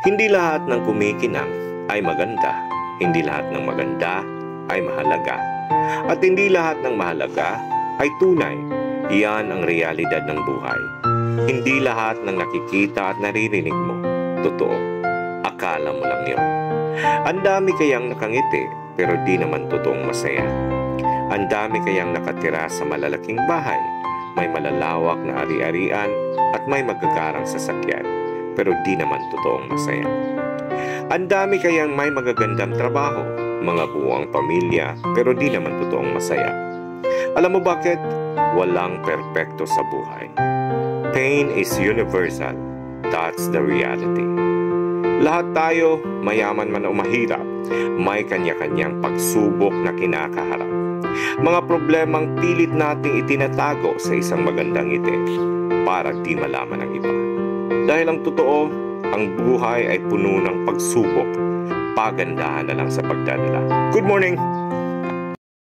Hindi lahat ng kumikinang ay maganda. Hindi lahat ng maganda ay mahalaga. At hindi lahat ng mahalaga ay tunay. Iyan ang realidad ng buhay. Hindi lahat ng nakikita at naririnig mo, totoo. Akala mo lang yun. Ang dami kayang nakangiti pero di naman totoong masaya. Ang dami kayang nakatira sa malalaking bahay, may malalawak na ari-arian at may magagarang sasakyan, pero di naman totoong masaya. Ang dami kayang may magagandang trabaho, mga buwang pamilya, pero di naman totoong masaya. Alam mo bakit? Walang perpekto sa buhay. Pain is universal. That's the reality. Lahat tayo, mayaman man o mahirap, may kanya-kanyang pagsubok na kinakaharap. Mga problemang pilit nating itinatago sa isang magandang ngiti para di malaman ng iba. Dahil ang totoo, ang buhay ay puno ng pagsubok. Pagandahan na lang sa pagdadala. Good morning!